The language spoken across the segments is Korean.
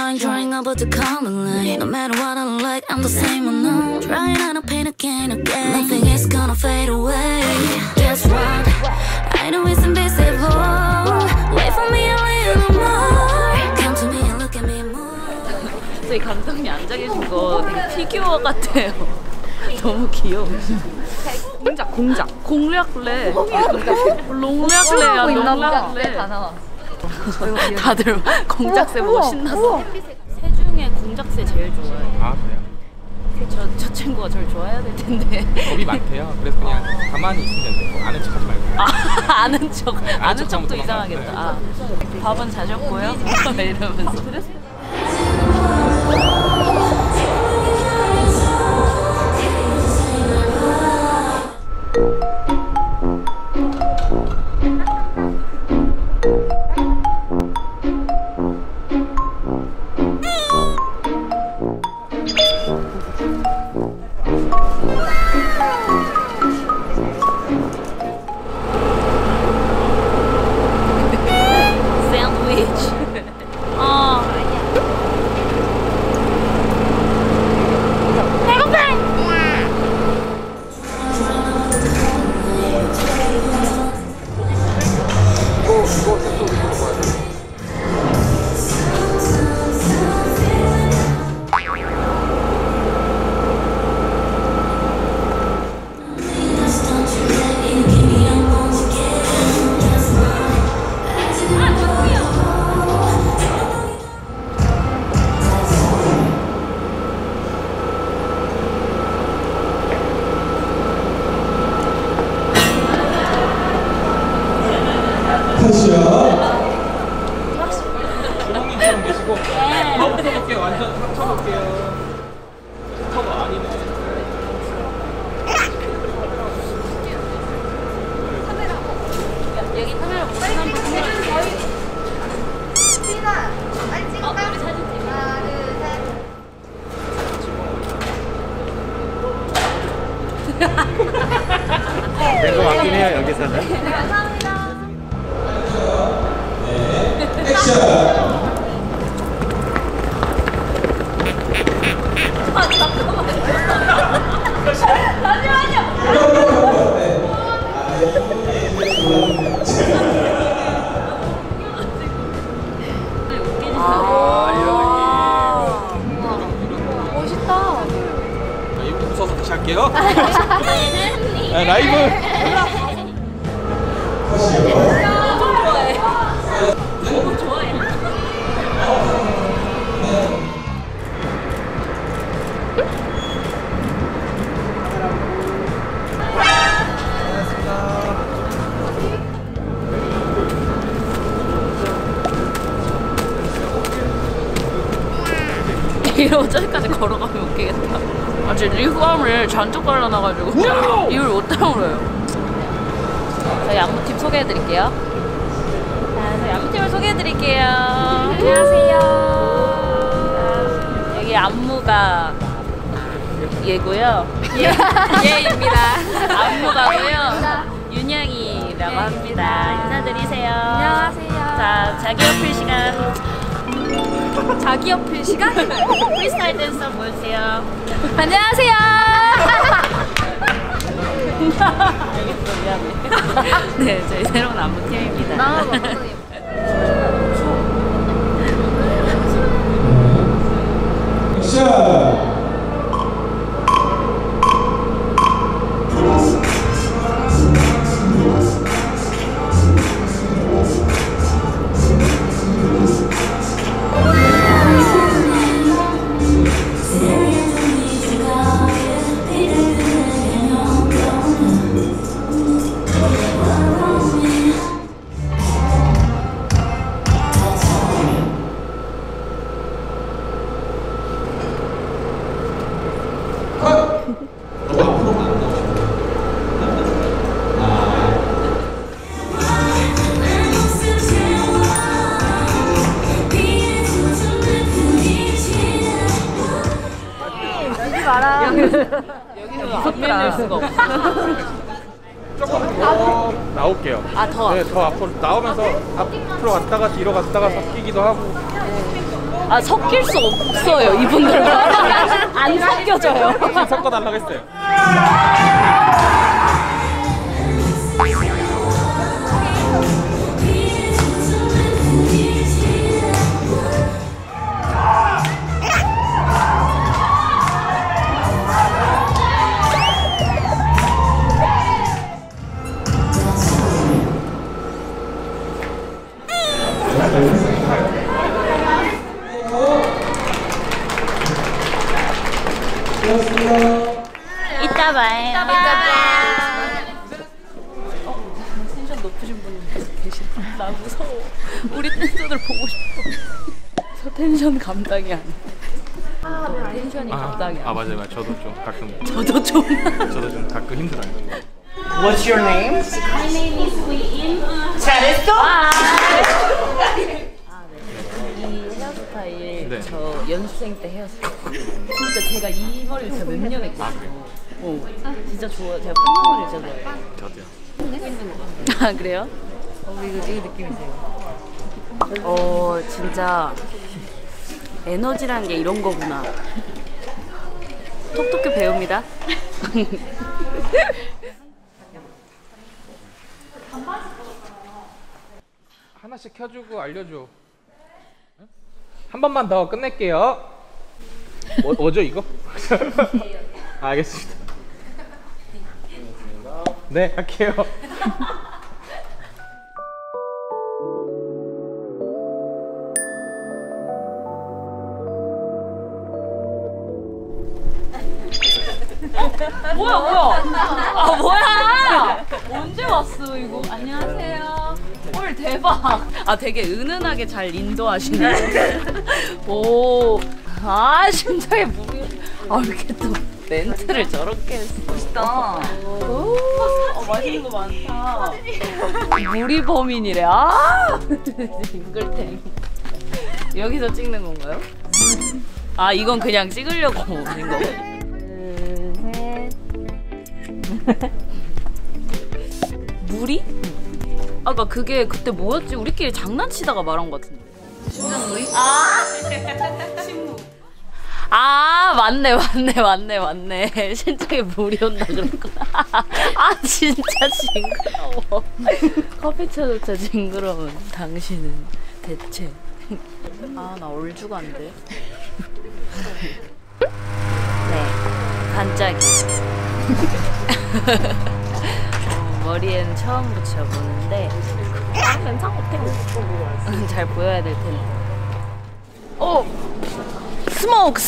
drawing up to come alive. No matter what I like, I'm the same unknown. Trying out to paint again, again. Nothing is gonna fade away. Guess what? I know it's invisible. Wait for me a little more. Come to me and look at me more. 저희 감독님 앉아 계신 거 되게 피규어 같아요. 너무 귀여우시죠? 공작. 공략래. 롱략래야, 롱략래. 다 나와. 다들 공작새 보고 신나서. 새 중에 공작새 제일 좋아해요. 아, 그래요? 저 친구가 저를 좋아해야 될 텐데. 겁이 많대요. 그래서 그냥 가만히 있으면 되고 아는 척 하지 말고. 아는 척도 이상하겠다. 아, 밥은 자셨고요? 이러면서. 주먹님처럼 계시고 더 붙여볼게요. 완전 합쳐볼게요. 터가 아니네. 여기 카메라 보고 한번 찍어주세요. 피나 빨리 찍을까? 우리 사진 찍어. 하나, 둘, 셋. 된거 같긴 해요, 여기서는. 감사합니다. 액션! 멋있다. 이거 웃어서 다시 할게요. 라이브. 너무 좋아해. 이러고 저기까지 걸어가면 웃기겠다. 아, 제 립밤을 잔뜩 발라놔가지고 입을 못 다물어요. 저희 안무팀 소개해드릴게요. 자, 저희 안무팀을 소개해드릴게요. 안녕하세요. 여기 안무가 얘고요. 얘입니다. 안무가고요. 윤영이라고 합니다. 인사드리세요. 안녕하세요. 자, 자기 어필 시간. 자기 어필 시간? 프리스타일 댄서 보여주세요. 안녕하세요. 알겠어, 미안해. 네, 저희 새로운 안무팀입니다. 너무 액션! 여기서 안 밀릴 수가 없어. 조금 더 나올게요. 아, 더? 네, 더 앞으로 나오면서 앞으로 갔다가 뒤로 갔다가 섞이기도 하고. 아 섞일 수 없어요 이분들과. 안 섞여져요. 섞어달라고 했어요. 이따 봐요. 텐션 높으신 분 계시네. 나 무서워. 우리 댄서들 보고 싶어. 저 텐션 감당이 안 돼. 텐션이 감당이 안 돼. 맞아요. 저도 좀 가끔. 저도 좀. 저도 좀 가끔 힘들어요. What's your name? My name is Win. 잘했어? 이 헤어스타일 네. 저 연습생 때 헤어스타일. 진짜 제가 이 머리를 진짜 몇 년 했거든요. 진짜 좋아요. 제가 푸른 머리 진짜 좋아해요. 저도요. 아 그래요? 이거 느낌이세요? 진짜 에너지라는 게 이런 거구나. 톡톡히 배웁니다. 하나씩 켜주고 알려줘. 한 번만 더 끝낼게요. 뭐죠 이거? 알겠습니다. 네, 할게요. 뭐야? 아 뭐야? 언제 왔어 이거? 안녕하세요. 헐 대박. 아 되게 은은하게 잘 인도하시네. 오. 심장에 물이. 이렇게 또 멘트를 저렇게 했어. 멋있다. 맛있는 거 많다. 물이 범인이래. 징글탱. 여기서 찍는 건가요? 이건 그냥 찍으려고 오신 거예요? 물이? 아까 그게 그때 뭐였지? 우리끼리 장난치다가 말한 것 같은데. 신문물이? 신문. 맞네. 신장에 물이 온다 그랬구나. 진짜 징그러워. 커피차조차 징그러운 당신은 대체. 나 얼죽한데. 네, 반짝이. 머리에는 처음 붙여보는데 괜찮겠다. 잘 보여야 될 텐데. 스모크!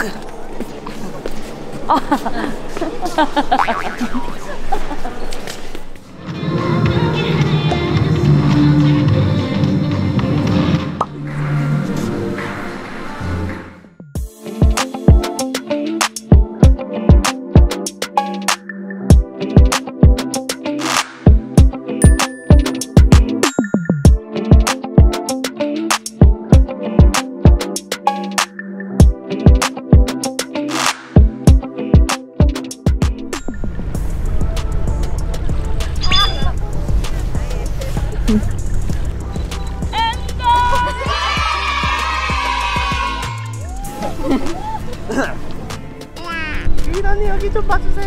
이란이 여기 좀 봐주세요.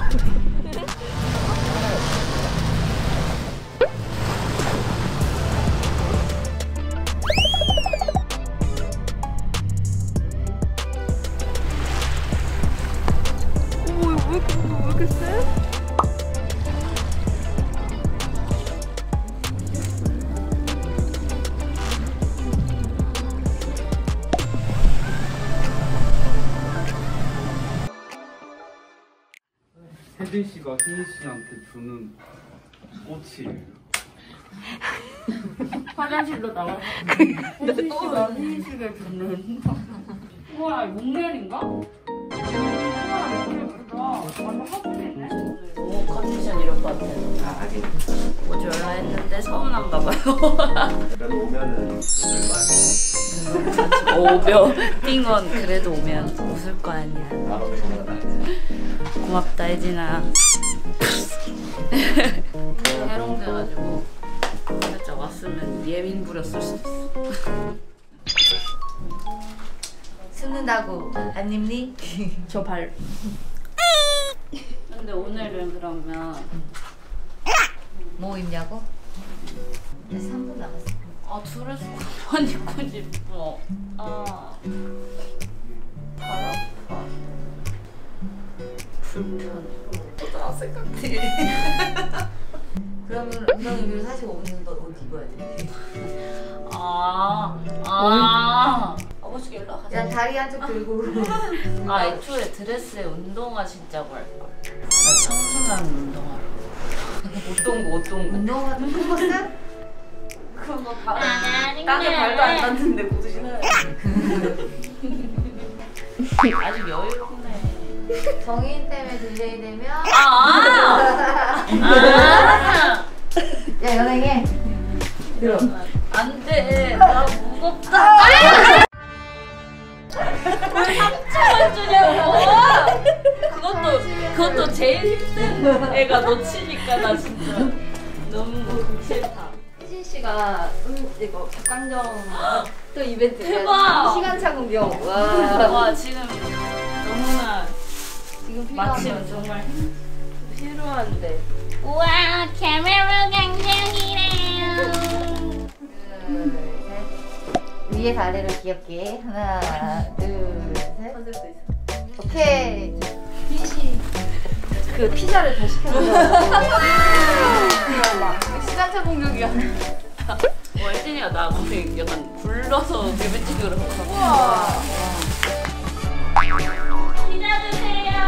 왜 이렇게 세? 혜진 씨가 희희 씨한테 주는 꽃이에요. 화장실로 나와. 혜진 씨가 희희 씨가 주는. 우와, 목련인가? 너무 컨디션 이럴 것 같아요. 오지 말라 했는데 서운한가 봐요. 그래도 오면은 띵원 그래도 오면 웃을 거 아니야. 고맙다 혜진아. 해롱돼가지고 살짝 왔으면 예민 부렸을 수도 있어. 입는다고 안 입니? 저 발. 근데 오늘은 그러면 뭐 입냐고? 이제 3분 남았어. 아 둘이서 가만 입고 싶어. 발 아파. 불편해. 고등학생 같아. 그러면 엉덩이를 사실 오늘 너 옷 입어야 돼. 아버지 일로 가자. 야 다리 한쪽 들고. 애초에 드레스에 운동화 신자고 할까? 나 청순한 운동화로. 옷동구. 운동화 좀 입었어? 그런 거 땅에 발도 안 닿는데 모두 신어야 돼. 아주 여유롭네. 정인 때문에 딜레이 되면. 야 연행해. 들어. 안 돼. 나 무겁다. 왜 3초만 주냐고. 그것도 제일 힘든 애가 놓치니까 나 진짜 너무 싫다. 혜진 씨가 이거 작강정 또 이벤트 대박! 시간차 공격. 와 지금 너무나 지금 마침 정말 필요한데. 우와, 카메라 강정이래요. 둘, 셋. 위에서 아래로 귀엽게. 하나, 둘, 셋. 오케이. 그 피자를 더 시켜주려고. 시간차 공격이야. 월진이가 나 거기 약간 불러서 뮤직으로 우와. 피자 드세요.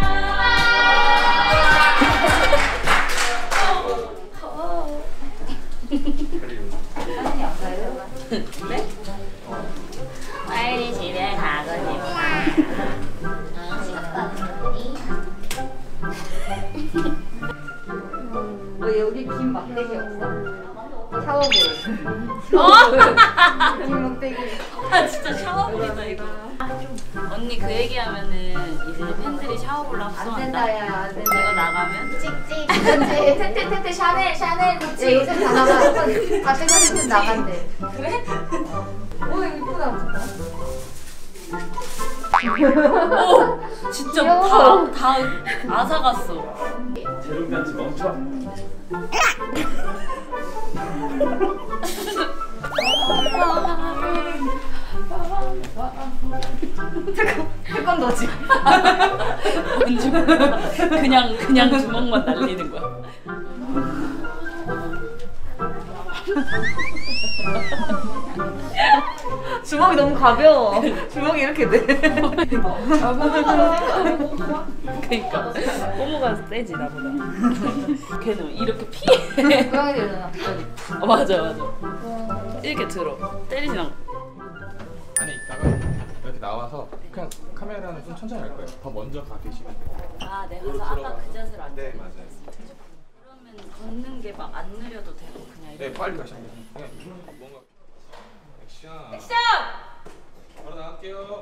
사진이 안 가요? 네? 빨리 집에 가고 싶다. 왜 여기 긴 막대기 없어? 샤워볼. 긴 막대기. 진짜 샤워볼이다 이거. 언니 그 얘기하면은 이제 팬들이 샤워볼로 안 합성한다. 된다 야 안 된다. 이거 나가면 찍찍. 텐텐텐텐 샤넬 구찌. 야 요새 다 나가. 다 텐텐텐 나간대. 그래? 오 이쁘다. 오! 진짜 귀여워. 다 아사 갔어. 재롱잔치 멈춰. 태권도지. 뭔지 몰라. 그냥 주먹만 날리는 거야. 주먹이 너무 가벼워. 주먹이 이렇게 돼. 그러니까 꼬모가 세지 나보다. 걔는 이렇게 피해. 고양이들 일어나. 맞아. 이렇게 들어. 때리진 않고. 안에 있다가 이렇게 나와서 그냥 카메라는 좀 천천히 할 거예요. 더 먼저 가 계시면 돼요. 내가 그래서 아까 그 자세로 안 네, 돼. 맞아요. 그러면 걷는 게 막 안 느려도 되고 그냥 네, 이렇게. 빨리 가시면 돼요. 그냥 뭔가 액션. 바로 나갈게요.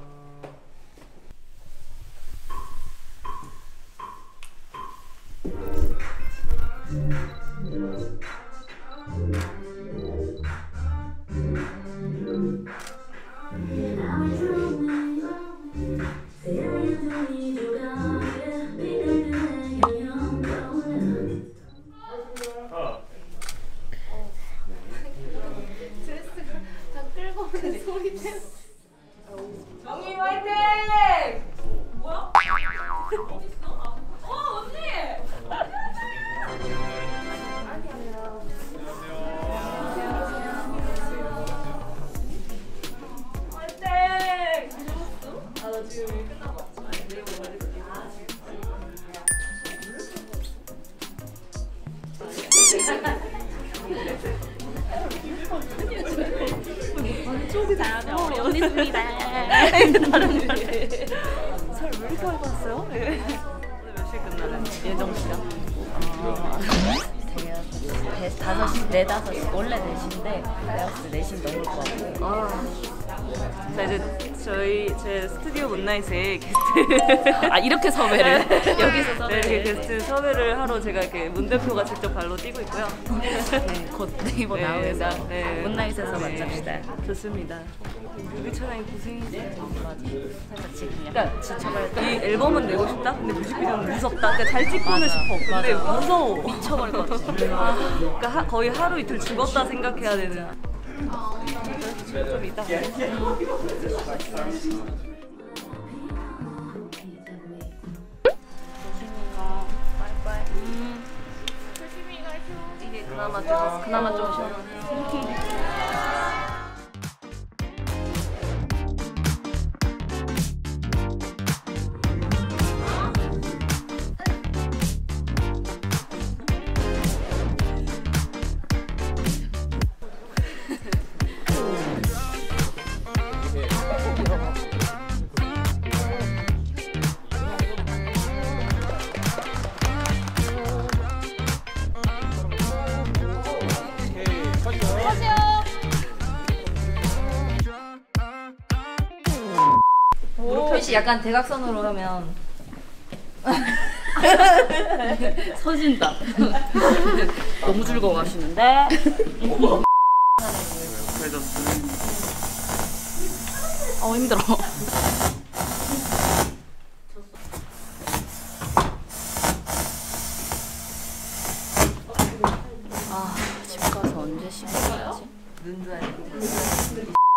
정희 화이팅! 뭐야? 어디 있어? 언니! 나 지금 일 끝나고 우리 언니 습니다. 설왜 이렇게 많이 받았어요? 오늘 몇 시에 끝나는 예정 시간? 5시, 4, 5시 원래 4시인데 내가 봤을 때 4시 넘을 것 같고 자 이제 제 스튜디오 문나잇의 게스트 이렇게 섭외를 여기서 섭외를 게스트 섭외를 하러 제가 이렇게 문 대표가 직접 발로 뛰고 있고요. 네, 곧 네이버 나오에서 문나잇에서 만납시다. 좋습니다. 유기찬이 고생이지. 살짝 지금 그러니까 이 앨범은 내고 싶다. 근데 뮤직비디오는 무섭다. 그러니까 잘 찍고는 싶어. 근데 무서워. 미쳐버릴 것 같아. 그러니까 거의 하루 이틀 죽었다 생각해야 되는. 좀 이따. 이게 그나마 좀 시원하네. 표시 약간 대각선으로 하면 서진다. 너무 즐거워하시는데. 힘들어. 집 가서 언제 씻어야지? 눈 좋아해.